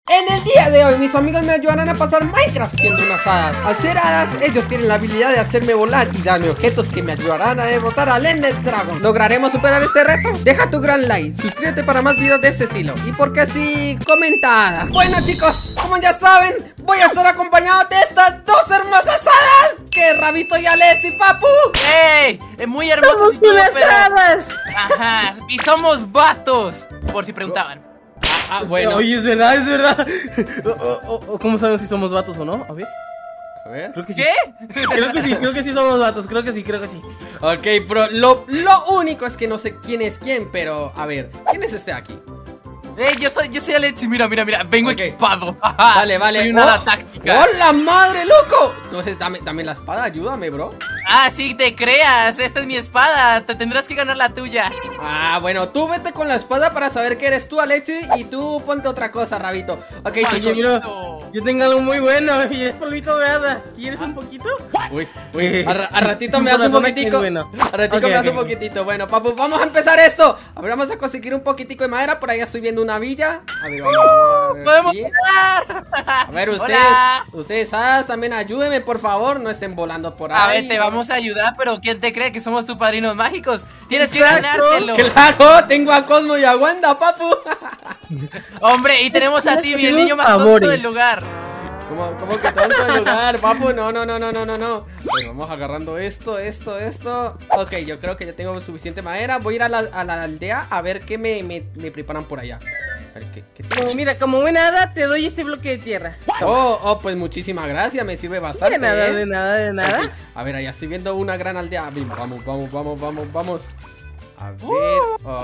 En el día de hoy mis amigos me ayudarán a pasar Minecraft siendo unas hadas. Al ser hadas, ellos tienen la habilidad de hacerme volar y darme objetos que me ayudarán a derrotar al Ender Dragon. ¿Lograremos superar este reto? Deja tu gran like, suscríbete para más videos de este estilo y porque sí, comenta. Bueno chicos, como ya saben, voy a estar acompañado de estas dos hermosas hadas, que es Rabito y Alex y Papu. ¡Ey! Muy hermosas y todo, pero... hadas! Ajá, y somos vatos, por si preguntaban. Bueno. Oye, es verdad, es verdad. ¿Cómo sabemos si somos vatos o no? A ver. Creo que sí. ¿Qué? Creo que sí somos vatos, creo que sí. Ok, pero lo único es que no sé quién es quién, pero a ver, ¿quién es este de aquí? Yo soy Alex y mira, vengo Ok. equipado. Vale. Soy una hada táctica. ¡Hola, madre, loco! Entonces dame la espada, ayúdame, bro. Ah, sí, te creas, esta es mi espada, te tendrás que ganar la tuya. Ah, bueno, tú vete con la espada para saber que eres tú, Alexi, y tú ponte otra cosa, Rabito. Ok, Ay, chicos. mira. Yo tengo algo muy bueno y es polvito de hada. ¿Quieres un poquito? Uy, a ratito me das un poquitico. Bueno. A ratito me das un poquitito. Bueno, papu, vamos a empezar esto. A ver, vamos a conseguir un poquitico de madera. Por ahí estoy viendo una villa. A ver, vamos a ver ¡Podemos aquí. volar! A ver, Hola. ustedes, también ayúdenme, por favor. No estén volando por ahí. A ver, te vamos a ayudar, pero ¿quién te cree que somos tus padrinos mágicos? Tienes que Exacto. ganártelo. Claro, tengo a Cosmo y a Wanda, papu. Hombre, y tenemos a Timmy, el niño más tonto Favores. del lugar. ¿Cómo que tonto el lugar, papu? No. Bueno, vamos agarrando esto. Ok, yo creo que ya tengo suficiente madera. Voy a ir a la aldea a ver qué me preparan por allá. A ver, ¿qué tengo? Como, mira, como buena hada te doy este bloque de tierra. Oh, pues muchísimas gracias, me sirve bastante. De nada. Aquí. A ver, allá estoy viendo una gran aldea. Vamos. A ver,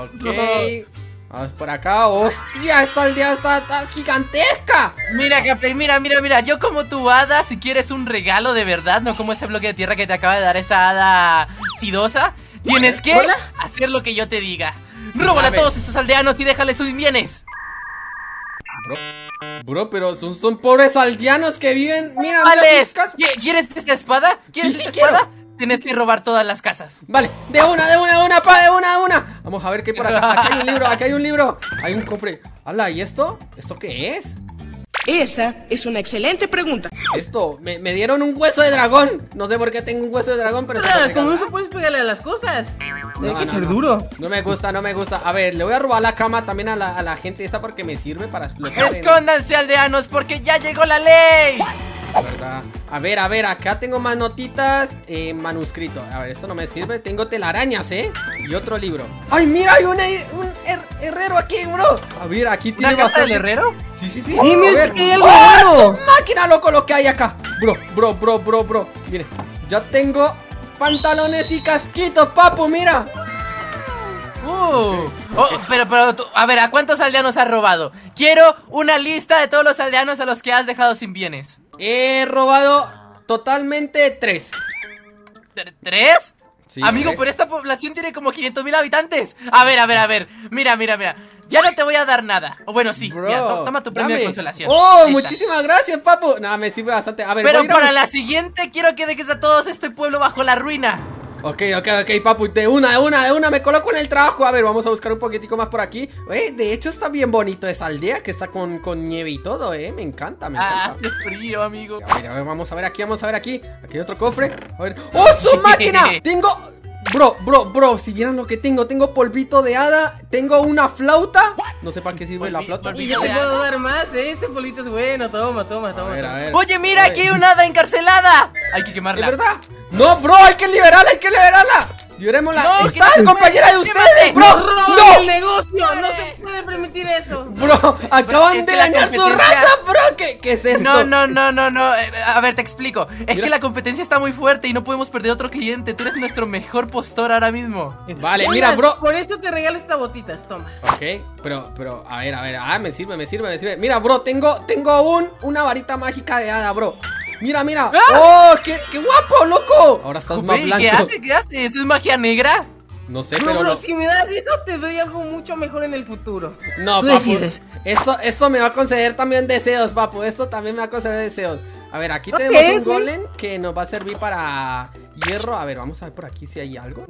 ok. Vamos por acá. ¡Hostia! Esta aldea está gigantesca. Mira, Gaplay, mira. Yo como tu hada, si quieres un regalo de verdad, no como ese bloque de tierra que te acaba de dar esa hada sidosa, tienes que hacer lo que yo te diga. Róbala a todos estos aldeanos y déjales sus bienes. Bro, pero son pobres aldeanos que viven. Mira, Alex, sus casas. ¿quieres esta espada? ¿Quieres Sí, esta quiero. espada? Tienes que robar todas las casas. Vale, de una, Vamos a ver qué hay por acá. Aquí hay un libro. Hay un cofre. Hala, ¿y esto? ¿Esto qué es? Esa es una excelente pregunta. Esto, me dieron un hueso de dragón. No sé por qué tengo un hueso de dragón, pero Como eso puedes pegarle a las cosas. Tiene que ser duro. No me gusta. A ver, le voy a robar la cama también a la gente esa porque me sirve para explotar. Escóndanse, aldeanos, porque ya llegó la ley. ¿Verdad? A ver, acá tengo más notitas. Manuscrito. A ver, esto no me sirve. Tengo telarañas, y otro libro. ¡Ay, mira! Hay un herrero aquí, bro. A ver, aquí tiene ¿Una casa bastante. del herrero? Sí. Sí, mira, que hay algo ¡Oh, raro. su máquina, loco, lo que hay acá! Bro. Mire, ya tengo pantalones y casquitos, papu, mira. Pero tú, a ver, ¿a cuántos aldeanos has robado? Quiero una lista de todos los aldeanos a los que has dejado sin bienes. He robado totalmente 3. ¿3? Sí, Amigo, 3. pero esta población tiene como 500.000 habitantes. A ver. Mira. Ya no te voy a dar nada. O bueno, sí. Bro, Mira, toma tu premio de dame. consolación. Oh, Ahí está. muchísimas gracias, papu. Nada, me sirve bastante. A ver, Pero voy a ir para la siguiente quiero que dejes a todos este pueblo bajo la ruina. Ok, papu, de una, me coloco en el trabajo. A ver, vamos a buscar un poquitico más por aquí. De hecho está bien bonito esa aldea, que está con nieve y todo, me encanta, Hace frío, amigo. A ver, vamos a ver aquí. Aquí hay otro cofre. A ver. ¡Oh, su máquina! Tengo... Bro, si vieran lo que tengo polvito de hada, tengo una flauta. No sé para qué sirve la flauta. Y yo te puedo dar más, este polito es bueno. Toma. A ver. Oye, mira, aquí hay una hada encarcelada. Hay que ¿De quemarla. verdad? No, bro, hay que liberarla. Liberémosla. No, ¡Está que no, compañera de quémate. ustedes, bro! ¡No! ¡El negocio! ¡No se puede permitir eso! Bro, acaban Es de que la dañar su competencia- raza, bro. ¿Qué es esto? No. A ver, te explico. Es Mira. que la competencia está muy fuerte y no podemos perder otro cliente. Tú eres nuestro mejor postor ahora mismo. Vale, mira, bro. Por eso te regalo estas botitas, toma. Ok, pero, a ver. Ah, me sirve. Mira, bro, tengo una varita mágica de hada, bro. Mira. ¡Oh, qué guapo, loco! Ahora estás más Oye, blanco. ¿qué hace? ¿Eso es magia negra? No sé, No, pero bro, no. si me das eso, te doy algo mucho mejor en el futuro. No, Tú papu. decides. Esto me va a conceder también deseos, papu. Esto también me va a conceder deseos. A ver, aquí tenemos un golem que nos va a servir para hierro. A ver, vamos a ver por aquí si hay algo.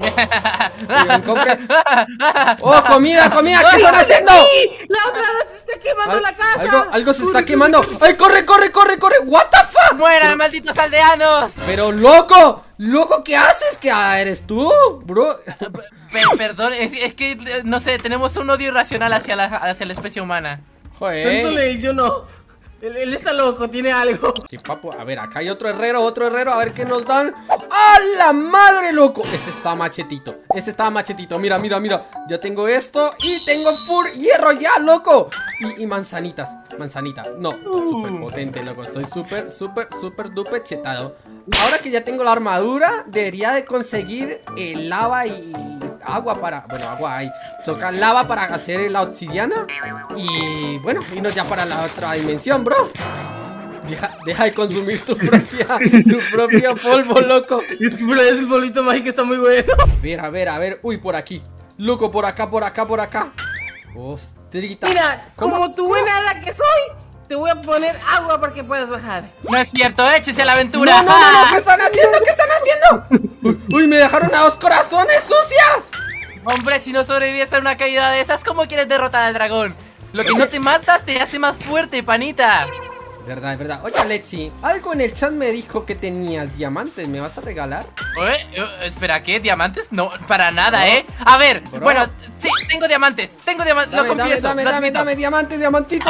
¡Oh, comida! ¿Qué están haciendo? ¡La otra vez se está quemando la casa! Algo se está quemando. ¡Ay, corre! ¡What the fuck! ¡Mueran, malditos aldeanos! Pero, loco, ¿qué haces? ¿Qué eres tú, bro? Perdón, es que, no sé, tenemos un odio irracional hacia la especie humana. Joder. Yo no. Él está loco, tiene algo. Sí, papu, a ver, acá hay otro herrero, a ver qué nos dan. ¡A la madre, loco! Este está machetito, mira. Ya tengo esto y tengo full hierro ya, loco. Y manzanita. No, estoy súper potente, loco. Estoy súper duper chetado. Ahora que ya tengo la armadura, debería de conseguir lava y agua para... Bueno, agua hay. Toca lava para hacer la obsidiana. Y bueno, irnos ya para la otra dimensión, bro. Deja de consumir tu propio polvo, loco. Es el polvito mágico, está muy bueno. A ver. Uy, por aquí. Loco, por acá. Ostrita. Mira, como tu buena hada que soy, te voy a poner agua para que puedas bajar. No es cierto, échese a la aventura. No, ¿qué están haciendo? Uy, me dejaron a 2 corazones sucias. Hombre, si no sobreviviste a una caída de esas, ¿cómo quieres derrotar al dragón? Lo que no te matas te hace más fuerte, panita. Es verdad. Oye, Alexi, algo en el chat me dijo que tenías diamantes. ¿Me vas a regalar? Espera, ¿qué? ¿Diamantes? No, para nada, ¿no? A ver, bro. Bueno, sí, tengo diamantes, lo confieso. Dame, diamantito.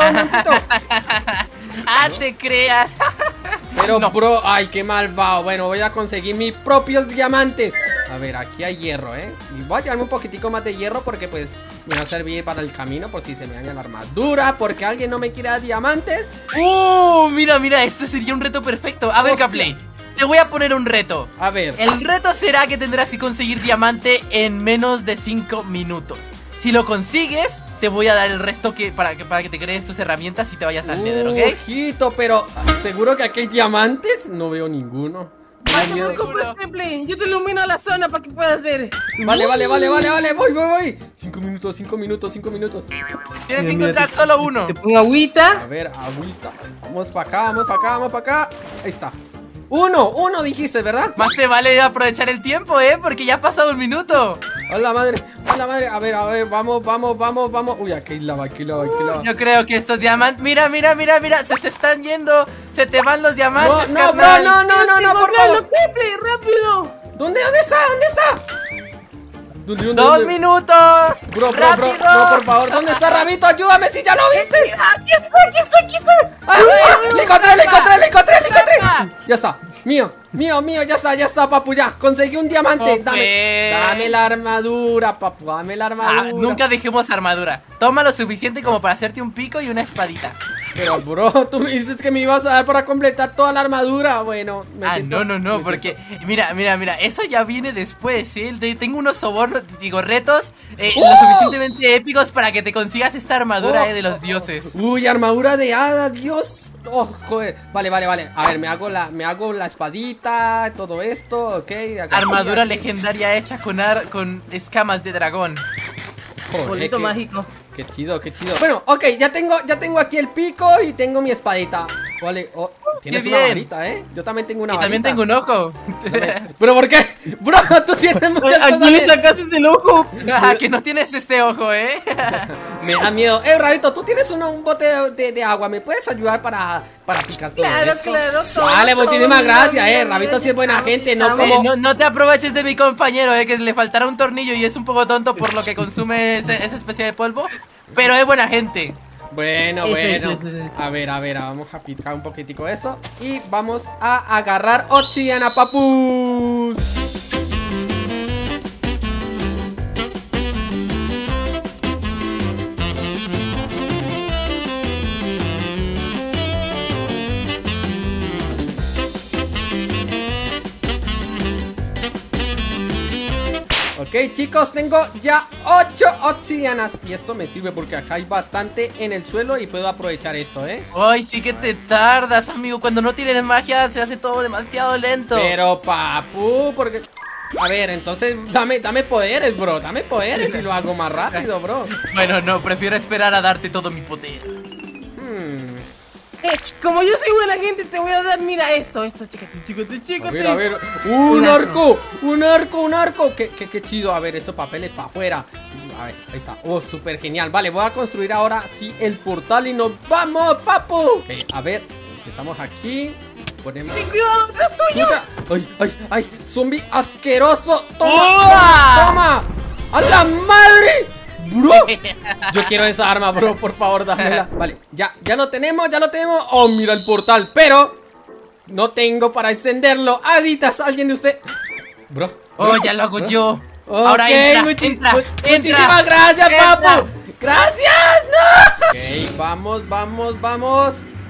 Te creas. Pero, no. bro, ay, qué malvado. Bueno, voy a conseguir mis propios diamantes. A ver, aquí hay hierro, Y voy a llevarme un poquitico más de hierro porque, pues, me va a servir para el camino por si se me daña la armadura, porque alguien no me quiere dar diamantes. Mira, esto sería un reto perfecto. A ver, Caplay, te voy a poner un reto. A ver. El reto será que tendrás que conseguir diamante en menos de 5 minutos. Si lo consigues, te voy a dar el resto para que te crees tus herramientas y te vayas al Nether, ¿ok? Ojito, pero ¿seguro que aquí hay diamantes? No veo ninguno. No te preocupes, Pepe, yo te ilumino la zona para que puedas ver. Vale, voy. 5 minutos. Tienes que encontrar solo uno. Te pongo agüita. A ver, agüita. Vamos para acá. Ahí está. Uno dijiste, ¿verdad? Más te vale aprovechar el tiempo, porque ya ha pasado 1 minuto. Hola madre. A ver, vamos. Uy, aquí hay lava. Yo creo que estos diamantes... Mira, se están yendo. Se te van los diamantes, no, carnal. No, por favor. Pepe, rápido. ¿Dónde está? ¿Dónde? 2 minutos. Bro, ¡Rápido! no, por favor, ¿dónde está Rabito? Ayúdame si ya lo viste. Aquí está. ¡Le encontré! Ya está, mío, ya está, papu, ya. Conseguí un diamante. Okay. Dame la armadura, papu, nunca dejemos armadura. Toma lo suficiente como para hacerte un pico y una espadita. Pero, bro, tú me dices que me ibas a dar para completar toda la armadura. Bueno, no, porque mira, eso ya viene después, Tengo unos sobornos, retos lo suficientemente épicos para que te consigas esta armadura de los dioses. Uy, armadura de hada, Dios. Oh, joder. Vale. A ver, me hago la espadita, todo esto, ok. Armadura legendaria hecha con escamas de dragón. Polvito mágico. Qué chido. Bueno, ok, ya tengo aquí el pico y tengo mi espadita. Vale, tienes una varita, Yo también tengo una varita. Y también tengo un ojo. ¿Pero por qué? Bro, tú tienes muchas cosas. Aquí le sacaste el ojo. Que no tienes este ojo, Me da miedo. Rabito, tú tienes un bote de agua. ¿Me puedes ayudar para picar todo esto? Claro. Vale, muchísimas gracias, Rabito sí es buena gente, no como... No te aproveches de mi compañero, que le faltará un tornillo y es un poco tonto por lo que consume esa especie de polvo. Pero es buena gente. Bueno. A ver, vamos a picar un poquitico eso. Y vamos a agarrar obsidiana, papus. Ok, chicos, tengo ya 8 obsidianas. Y esto me sirve porque acá hay bastante en el suelo y puedo aprovechar esto, Ay, sí que te tardas, amigo. Cuando no tienes magia se hace todo demasiado lento. Pero, papu, porque... A ver, entonces dame poderes, bro. Dame poderes y lo hago más rápido, bro. Bueno, no, prefiero esperar a darte todo mi poder. Como yo soy buena gente, te voy a dar, mira esto, chécate. A ver, un arco. Qué chido, a ver, estos papeles para afuera. A ver, ahí está, oh, súper genial. Vale, voy a construir ahora sí el portal y nos vamos, papu. Ok, a ver, empezamos aquí. Ponemos... ¡Cuidado, es tuyo! ¡Ay! ¡Zombie asqueroso! ¡Toma! ¡A la madre! ¡Bro! Yo quiero esa arma, bro, por favor, dámela. Vale, ya lo tenemos. Oh, mira el portal, pero no tengo para encenderlo. Aditas, alguien de usted. Bro. Oh, ya lo hago yo. Okay, ahora entra. Muchísimas gracias, papu. ¡Gracias! ¡No! Ok, vamos.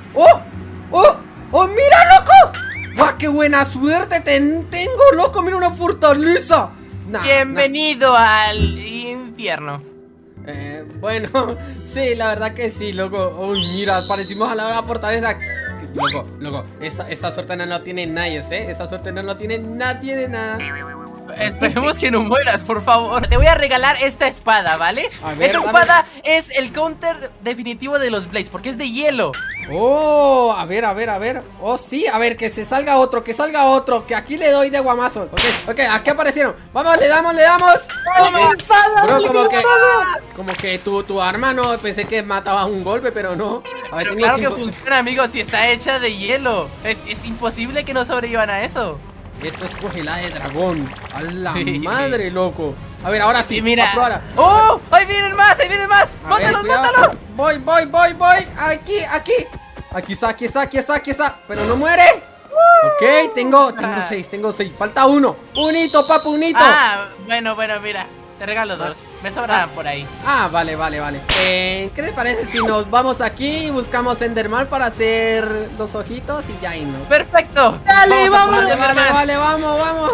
¡Oh, mira, loco! ¡Guau, qué buena suerte tengo, loco! ¡Mira una fortaleza! Bienvenido al infierno. Bueno, sí, la verdad que sí, loco. Uy, mira, parecimos a la fortaleza. Loco, esta suerte no tiene nadie, ¿eh? Esta suerte no tiene nadie de nada. Esperemos que no mueras, por favor. Te voy a regalar esta espada, ¿vale? A ver, esta espada es el counter definitivo de los Blaze, porque es de hielo. Oh, a ver. Oh, sí, a ver, que salga otro. Que aquí le doy de guamazo. Ok, aquí aparecieron. Vamos, le damos. Bro, como que tu arma no, pensé que mataba un golpe, pero no. A ver, pero claro que funciona, amigo, si está hecha de hielo. Es imposible que no sobrevivan a eso. Esto es congelada de dragón. A la madre, loco. A ver, ahora sí, mira. Ahora. ¡Oh! ¡Ahí vienen más! ¡Mátalos! Voy. Aquí. Aquí está. Pero no muere. Ok, tengo 6. Falta uno. Unito, papu, unito. Ah, bueno, mira. Te regalo 2. Me sobrarán por ahí. Ah, vale. ¿Qué te parece si nos vamos aquí y buscamos Enderman para hacer los ojitos y ya irnos? ¡Perfecto! ¡Dale, vamos! Vale, vamos.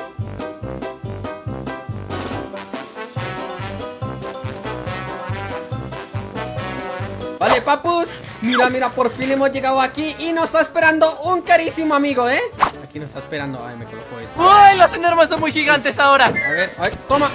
Vale, papus. Mira, por fin hemos llegado aquí y nos está esperando un carísimo amigo, ¿eh? Aquí nos está esperando. Ay, me coloco esto. ¡Uy! Los Enderman son muy gigantes ahora. A ver, toma.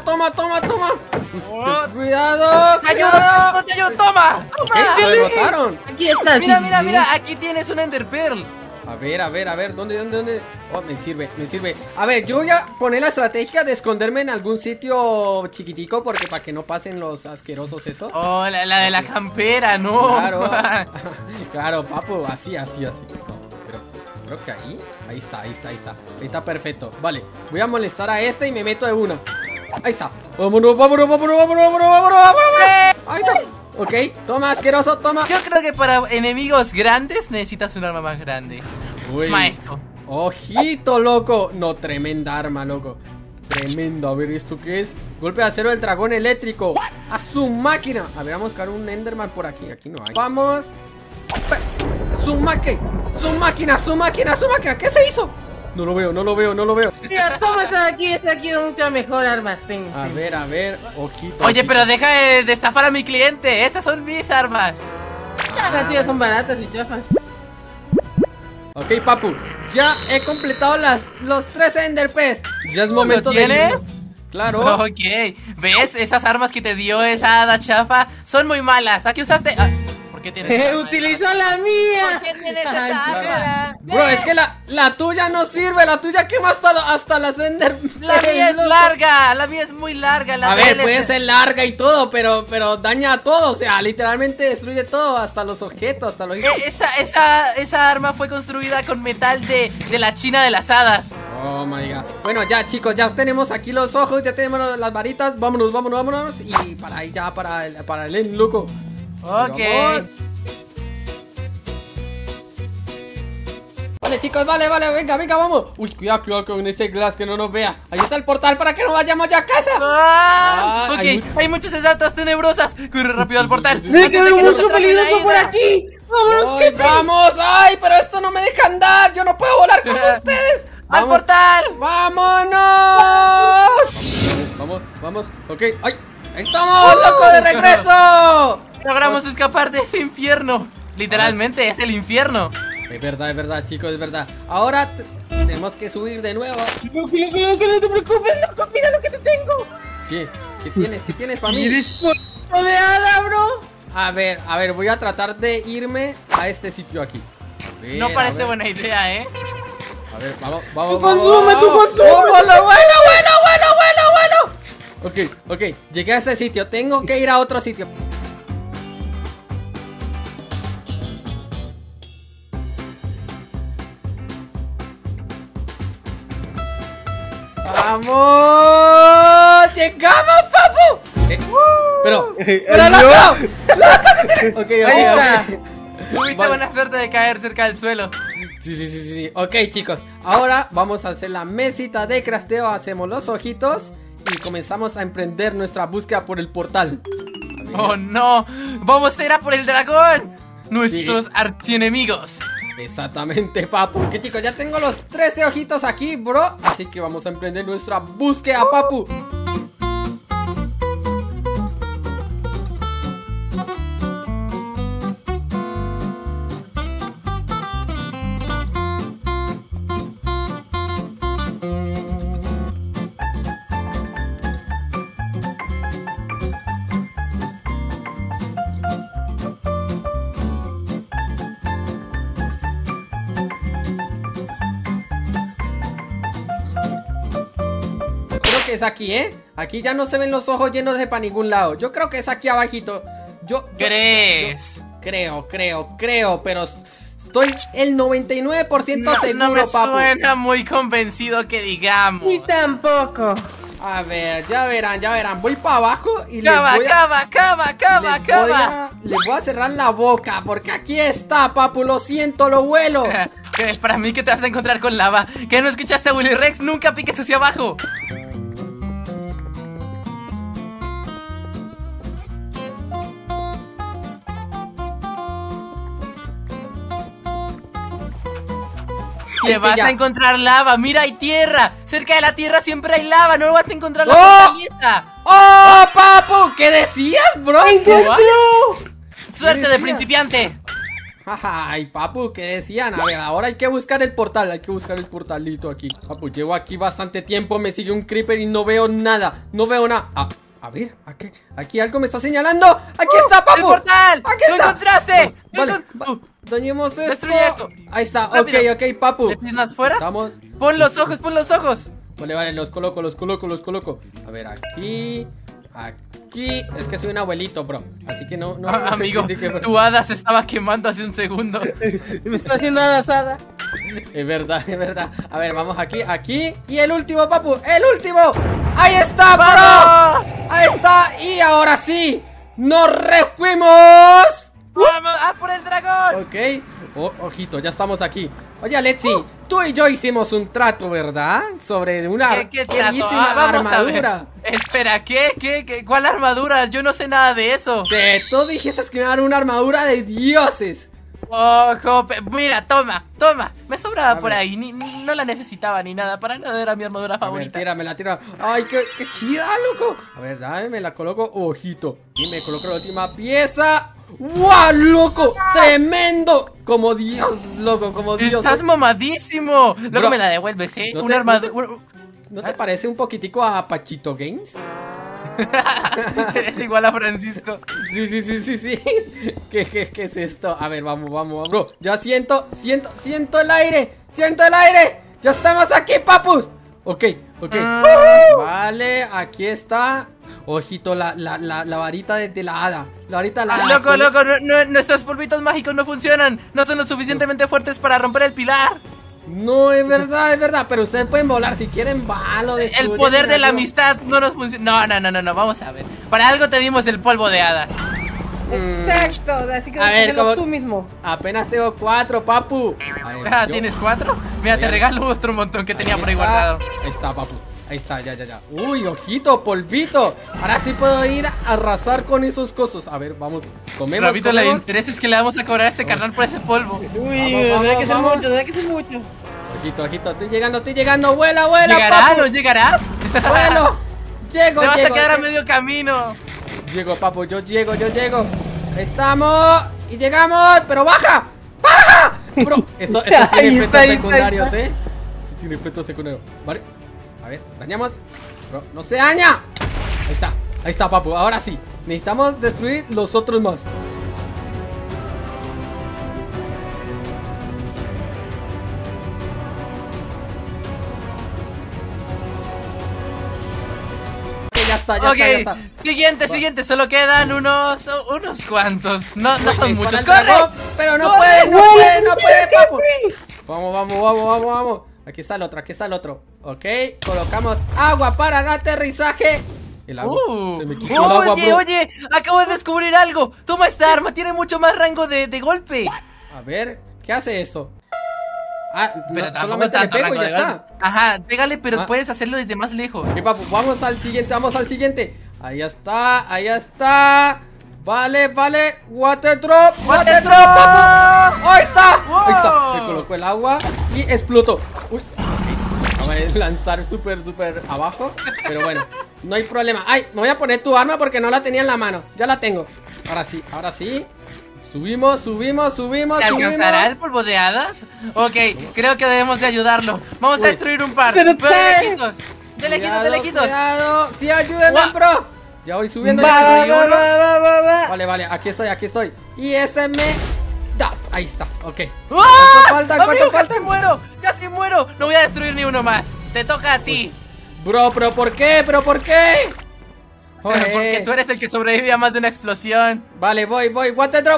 Cuidado. ¡Te ayudo! ¡Toma! Lo derrotaron. Aquí está. Mira, aquí tienes un Ender Pearl. A ver, ¿dónde? Oh, me sirve. A ver, yo voy a poner la estrategia de esconderme en algún sitio chiquitico, porque para que no pasen los asquerosos esos. Oh, la de la campera, no. Claro, papu, así. No, pero creo que ahí está perfecto. Vale, voy a molestar a este y me meto de una. Ahí está. Vámonos. Ahí está. Ok, toma, asqueroso, toma. Yo creo que para enemigos grandes necesitas un arma más grande. Uy. Maestro. Ojito, loco. No, tremenda arma, loco. Tremendo. A ver, ¿esto qué es? Golpe de acero del dragón eléctrico. A su máquina. A ver, vamos a buscar un Enderman por aquí. Aquí no hay. Vamos. Su máquina. ¿Qué se hizo? No lo veo. Mira, toma, está aquí mucha mejor arma. A ver, ojito. Oye, pero deja de estafar a mi cliente. Esas son mis armas. Las tías son baratas y chafas. Ok, papu, ya he completado los 3 Enderpearls. Ya es momento de ¿Tienes? Claro. Ok, ¿ves? Esas armas que te dio esa hada chafa son muy malas. ¿A qué usaste? ¿Por qué tienes esa arma? ¡Utilizó la mía! ¿Por qué tienes esa arma? Bro, es que la tuya no sirve. La tuya quema hasta las Ender. La mía es larga. La mía es muy larga. A ver, puede ser larga y todo, pero daña a todo. O sea, literalmente destruye todo. Hasta los objetos, hasta los... Esa arma fue construida con metal de la China de las hadas. Oh my god. Bueno, ya chicos, ya tenemos aquí los ojos. Ya tenemos las varitas. Vámonos. Y para ahí ya, para el end, loco. Ok. Vale, chicos, vale, venga, vamos. Uy, cuidado con ese glass que no nos vea. Ahí está el portal para que nos vayamos ya a casa. Ok, hay muchas estatuas tenebrosas. Corre rápido al portal. ¡Ve que veo un monstruo peligroso por aquí! ¡Vámonos, que vamos! ¡Ay, pero esto no me deja andar! ¡Yo no puedo volar como ustedes! ¡Al portal! ¡Vámonos! Vamos. Ok, ¡ay! ¡Ahí estamos, loco, de regreso! Logramos escapar de ese infierno. Literalmente es el infierno. Es verdad, chicos, es verdad. Ahora tenemos que subir de nuevo. Loco, no te preocupes, loco. Mira lo que te tengo. ¿Qué tienes para mí? ¿Eres polvo de hada, bro? A ver, voy a tratar de irme a este sitio aquí. Ver, no parece buena idea, ¿eh? A ver, vamos. ¡Tu consume! Ok, llegué a este sitio. Tengo que ir a otro sitio. ¡Vamos! ¡Llegamos, papu! Pero loco. Ok, Ahí está. Tuviste buena suerte de caer cerca del suelo. Sí. Ok, chicos, ahora vamos a hacer la mesita de crafteo. Hacemos los ojitos y comenzamos a emprender nuestra búsqueda por el portal. ¡Oh, no! ¡Vamos a ir a por el dragón! Nuestros archienemigos. Exactamente, papu. Ok, chicos, ya tengo los 13 ojitos aquí, bro. Así que vamos a emprender nuestra búsqueda, papu. Que es aquí, aquí ya no se ven los ojos llenos de para ningún lado. Yo creo que es aquí abajito. ¿Crees? Creo, pero estoy el 99% seguro, no me papu. suena muy convencido que digamos. Ni tampoco. A ver, ya verán. Voy para abajo y Cava. les voy a cerrar la boca porque aquí está, papu. Lo siento, lo vuelo. ¿Qué? Para mí que te vas a encontrar con lava. ¿Que no escuchaste a Willy Rex? Nunca piques hacia abajo. Te vas a encontrar lava, mira, hay tierra. Cerca de la tierra siempre hay lava, no vas a encontrar la fortaleza. ¡Oh, papu! ¿Qué decías, bro? Suerte de principiante. Ay, papu, ¿qué decían? A ver, ahora hay que buscar el portal. Hay que buscar el portalito aquí. Papu, llevo aquí bastante tiempo. Me sigue un creeper y no veo nada. A ver, aquí algo me está señalando. ¡Aquí está, papu! ¡El portal! ¡Aquí ¡Lo está! encontraste! Vale, dañemos esto. Destruye esto. Ahí está, Rápido. ok, papu. ¿Le pisas fuera? Vamos. Pon los ojos. Vale, los coloco. A ver, aquí. Es que soy un abuelito, bro. Así que no amigo, tu hada se estaba quemando hace un segundo. Me está haciendo asada. Es verdad. A ver, vamos aquí. Y el último, papu. ¡El último! ¡Ahí está, bro! ¡Vamos! ¡Ahí está! Y ahora sí, ¡nos refuimos! ¡Vamos a por el dragón! Ok. Ojito, ya estamos aquí. Oye, Alexi, tú y yo hicimos un trato, ¿verdad? Sobre una ¿Qué trato? bellísima Vamos armadura. a ver. Espera, ¿qué? ¿Cuál armadura? Yo no sé nada de eso. Sí, tú dijiste que me iba a dar una armadura de dioses. Ojo, mira, toma. Me sobraba por ahí, no la necesitaba ni nada. Para nada era mi armadura favorita. A ver, tira. Ay, qué chida, loco. A ver, dame, me la coloco, ojito. Y me coloco la última pieza. ¡Wow, loco! ¡Tremendo! Como Dios, loco, como Dios. Estás mamadísimo. Luego Bro, me la devuelves, ¿eh? ¿no Una armadura. ¿No te parece un poquitico a Pachito Games? Eres igual a Francisco. Sí. ¿Qué es esto? A ver, vamos. Bro, ya siento el aire. Ya estamos aquí, papus. Ok. Vale, aquí está. Ojito, la varita de la hada. La varita de la hada. Loco, nuestros polvitos mágicos no funcionan. No son lo suficientemente fuertes para romper el pilar. No, es verdad. Pero ustedes pueden volar si quieren, lo destruyen. El poder de la amistad no nos funciona. No, vamos a ver. Para algo te dimos el polvo de hadas. Exacto, así que A ver, déjalo tú mismo. Apenas tengo 4, papu. A ver, ¿Tienes 4? Mira, te regalo otro montón que tenía por ahí guardado. Ahí está, papu. Ahí está, ya. Uy, ojito, polvito. Ahora sí puedo ir a arrasar con esos cosos. A ver, vamos. Comemos. Rabito, le interesa es que le vamos a cobrar a este carnal por ese polvo. Uy, Vamos, debe que ser vamos. mucho. Ojito, estoy llegando. Vuela, ¿Llegará? papu. ¿No llegará? Vuelo. Llego. Te vas a quedar a medio camino. Llego, papu, yo llego. Estamos y llegamos, pero baja. Bro, eso tiene efectos secundarios, ¿eh? Eso tiene efectos secundarios. Vale. A ver, dañamos. Bro, no se daña. Ahí está, papu. Ahora sí. Necesitamos destruir los otros más. está, ya está. Siguiente, solo quedan unos cuantos. No son muchos. ¡Corre! Pero no puede, papu. Vamos. Aquí está el otro. Ok, colocamos agua para el aterrizaje. El agua. Se me quitó el agua, oye, acabo de descubrir algo. Toma esta arma, tiene mucho más rango de golpe. A ver, ¿qué hace esto? Pero no, solamente le pego y ya está. Ajá, pégale, pero puedes hacerlo desde más lejos. Ok, papu, vamos al siguiente. Ahí está. Vale. Water drop, papu. Ahí está. Me colocó el agua y explotó. Uy. Voy a lanzar súper abajo. Pero bueno, no hay problema. Ay, me voy a poner tu arma porque no la tenía en la mano. Ya la tengo. Ahora sí. Subimos. ¿Te alcanzará el polvo de hadas? Ok, creo que debemos de ayudarlo. Vamos a destruir un par. De lejitos. Cuidado. Sí, ayúdenme, bro. Ya voy subiendo. Vale, aquí estoy. Y ese me da. Ahí está, ok. ¿Cuánto falta? Casi muero. No voy a destruir ni uno más. Te toca a ti. Bro, ¿pero por qué? Porque tú eres el que sobrevive a más de una explosión. Vale, voy. Water drop.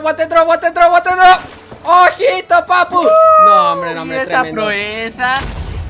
¡Ojito, papu! No, hombre, ¿Y esa proeza?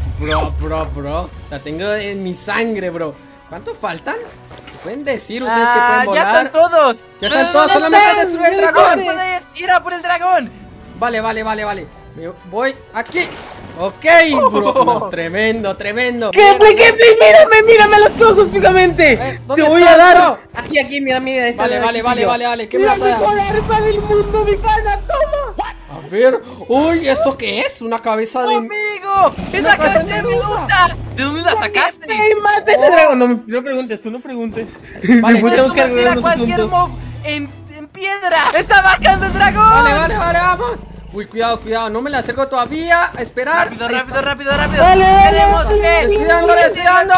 Bro. La tengo en mi sangre, bro. ¿Cuántos faltan? ¿Pueden decir ustedes que pueden volar? Ya están todos. Solamente destruye el dragón. Puedes ir a por el dragón. Vale. Voy aquí. Ok, bro. No, tremendo. ¿Qué? Mírame a los ojos fijamente. Te voy a dar. Bro? Aquí, mira. Vale. ¿Qué me vas a dar? La mejor arma del mundo, mi pana, toma. A ver. Uy, ¿esto qué es? Una cabeza de... ¡Amigo! ¡Es la cabeza de medusa! ¿De dónde la sacaste? ¡Mata ese dragón! No preguntes. Vale, voy a buscar cualquier mob en piedra. ¡Está bajando el dragón! Vale, vamos. Uy, cuidado, no me le acerco todavía. Esperar. Rápido. Tenemos que... Estoy dando.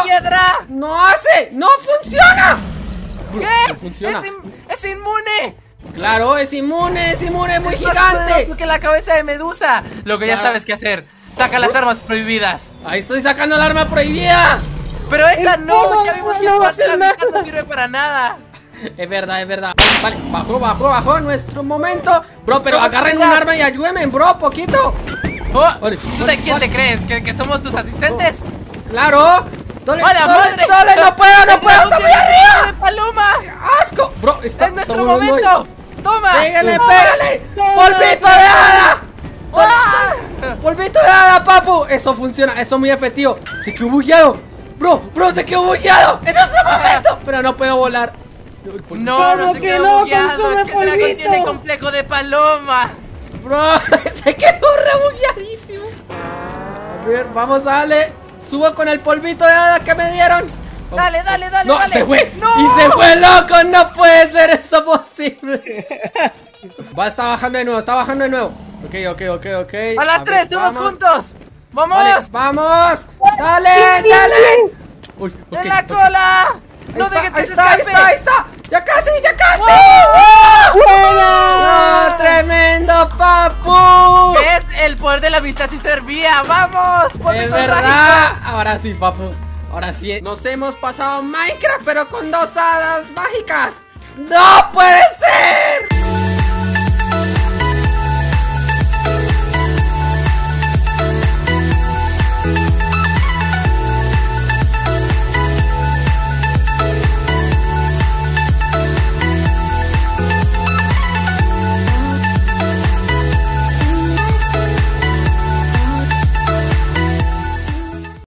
¡No funciona! ¿Qué? No funciona. ¡Es inmune! Claro, es inmune, muy gigante. Porque la cabeza de medusa. Lo que ya sabes qué hacer. Saca las armas prohibidas. Ahí estoy sacando la arma prohibida. Pero esa no, ya vimos que no sirve para nada. Es verdad. Vale, bajó nuestro momento. Bro, pero agarren un arma y ayúdenme, bro, poquito. ¿Tú de quién te crees? ¿Que somos tus asistentes? Claro. Dale, no puedo, está muy arriba. ¡De paloma! ¡Asco! Bro, ¡es nuestro momento! ¡Toma! ¡Pégale! ¡Polvito de hada! ¡Polvito de hada, papu! Eso funciona, eso es muy efectivo. Se quedó bugueado. Bro, se quedó bugueado. En nuestro momento. Pero no puedo volar. No se quedó bugueado. Es que el dragón tiene complejo de paloma. Bro, se quedó rebugueadísimo. A ver, vamos a darle. Subo con el polvito de hada que me dieron. Dale. No, se fue. ¡No! Y se fue, loco. No puede ser esto posible. Está bajando de nuevo. Ok. A las 3, todos juntos. ¡Vamos! Vale, ¡vamos! ¡Dale! Uy, ¡En la cola! ¡No dejes que se escape! Ahí está! ¡Ya casi! ¡Buena! ¡No, tremendo, papu! ¿Ves? El poder de la amistad sí servía. ¡Vamos! ¡Es verdad! Ahora sí, papu. Ahora sí. Nos hemos pasado Minecraft, pero con 2 hadas mágicas. ¡No puede ser!